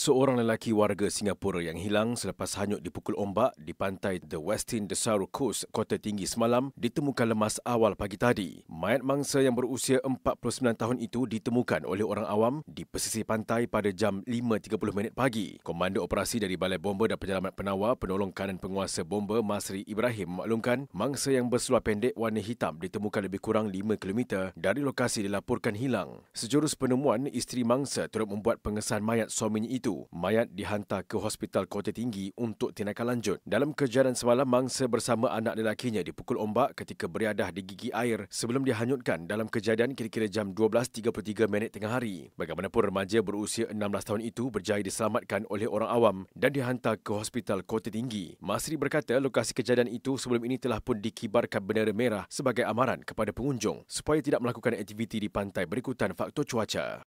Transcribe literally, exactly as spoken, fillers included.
Seorang lelaki warga Singapura yang hilang selepas hanyut dipukul ombak di pantai The Westin Desaru Coast, Kota Tinggi semalam ditemukan lemas awal pagi tadi. Mayat mangsa yang berusia empat puluh sembilan tahun itu ditemukan oleh orang awam di pesisir pantai pada jam lima tiga puluh minit pagi. Komander Operasi dari Balai Bomba dan Penyelamat Penawar Penolong Kanan Penguasa Bomba Masri Ibrahim memaklumkan mangsa yang berseluar pendek warna hitam ditemukan lebih kurang lima kilometer dari lokasi dilaporkan hilang. Sejurus penemuan, isteri mangsa turut membuat pengesahan mayat suaminya itu. Itu, mayat dihantar ke Hospital Kota Tinggi untuk tindakan lanjut. Dalam kejadian semalam, mangsa bersama anak lelakinya dipukul ombak ketika beriadah di gigi air sebelum dihanyutkan dalam kejadian kira-kira jam dua belas tiga puluh tiga minit tengah hari. Bagaimanapun, remaja berusia enam belas tahun itu berjaya diselamatkan oleh orang awam dan dihantar ke Hospital Kota Tinggi. Masri berkata lokasi kejadian itu sebelum ini telah pun dikibarkan bendera merah sebagai amaran kepada pengunjung supaya tidak melakukan aktiviti di pantai berikutan faktor cuaca.